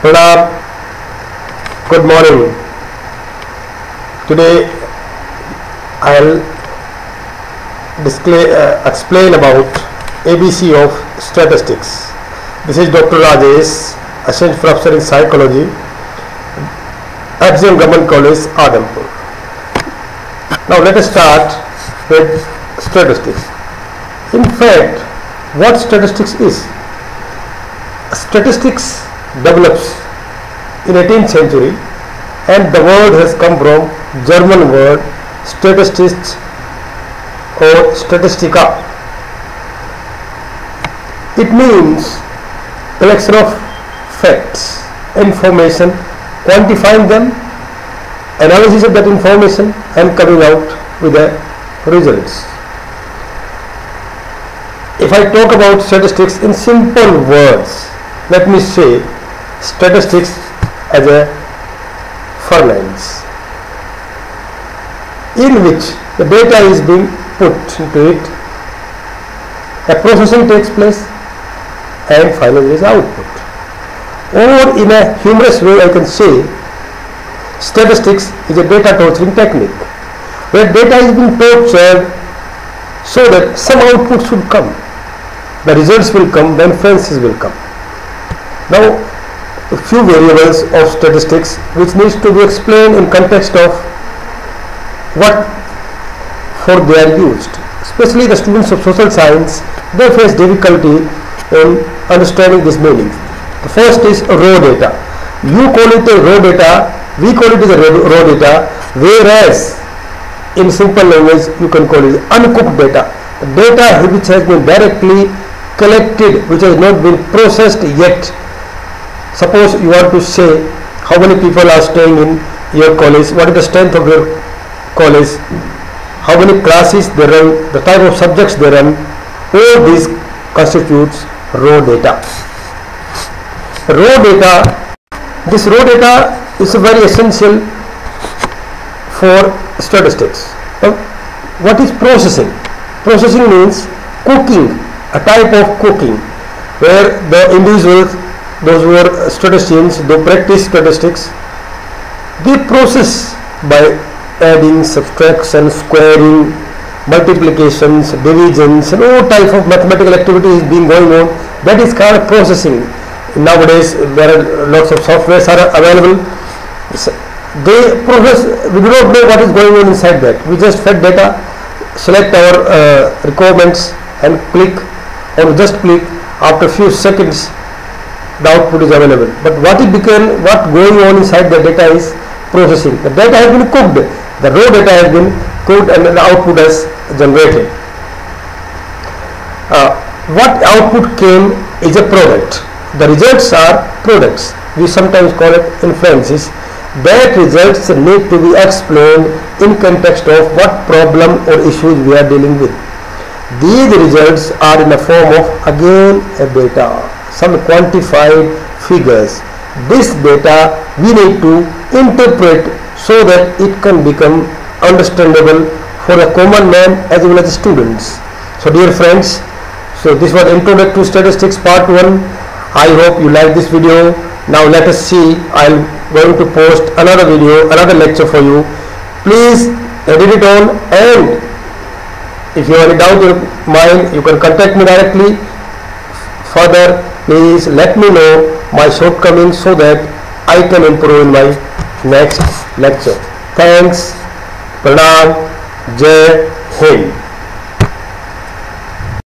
Pranam, good morning. Today I'll explain about ABC of statistics. This is Dr. Rajesh, Assistant Professor in Psychology, FGM Government College, Adampur. Now let us start with statistics. In fact, what statistics is? Statistics develops in 18th century, and the word has come from German word statistics or statistica. It means collection of facts, information, quantifying them, analysis of that information, and coming out with the results. If I talk about statistics in simple words, let me say statistics as a furnace in which the data is being put into it, a processing takes place, and finally there is output. Or in a humorous way I can say statistics is a data torturing technique where data is being tortured so that some output should come, the results will come, the inferences will come. Now a few variables of statistics which needs to be explained in context of what for they are used. Especially the students of social science, they face difficulty in understanding this meaning. The first is raw data. You call it a raw data, we call it as a raw data, whereas in simple language you can call it uncooked data. Data which has been directly collected, which has not been processed yet. Suppose you want to say how many people are staying in your college, what is the strength of your college, how many classes they run, the type of subjects they run, all these constitutes raw data. This raw data is very essential for statistics. Now, what is processing? Processing means cooking, a type of cooking where the individuals, those who are statisticians, they practice statistics, they process by adding, subtraction, squaring, multiplications, divisions, and all type of mathematical activity is being going on. That is called processing. Nowadays there are lots of softwares are available. They process, we do not know what is going on inside that. We just fed data, select our requirements and click, or just click, after few seconds the output is available. But what going on inside the data is processing. The data has been cooked, the raw data has been cooked, and the output has generated. What output came is a product. The results are products. We sometimes call it inferences. That results need to be explained in context of what problem or issues we are dealing with. These results are in the form of again a data, some quantified figures. This data we need to interpret so that it can become understandable for a common man as well as the students. So dear friends, so this was Introduction to Statistics Part 1. I hope you like this video. Now let us see, I am going to post another video, another lecture for you. Please edit it on, and if you have any doubt in your mind, you can contact me directly. Further, please let me know my shortcomings so that I can improve in my next lecture. Thanks. Pranam. Jai Hind.